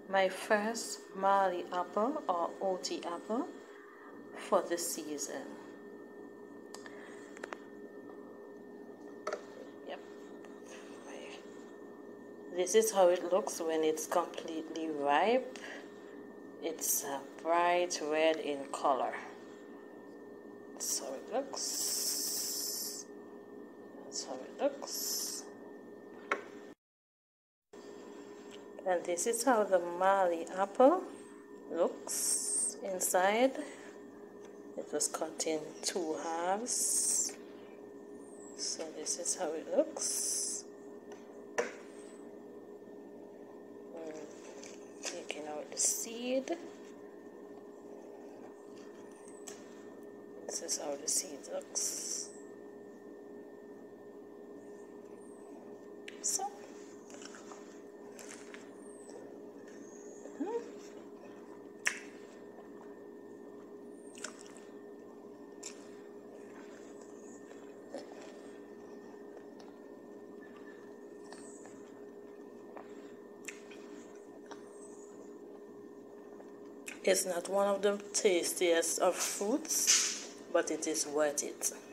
My first Malay apple or Otaheite apple for the season. Yep. This is how it looks when it's completely ripe. It's bright red in color. That's how it looks. That's how it looks. And this is how the Malay apple looks inside. It was cut in 2 halves. So this is how it looks. Taking out the seed. This is how the seed looks. So. It's not one of the tastiest of fruits, but it is worth it.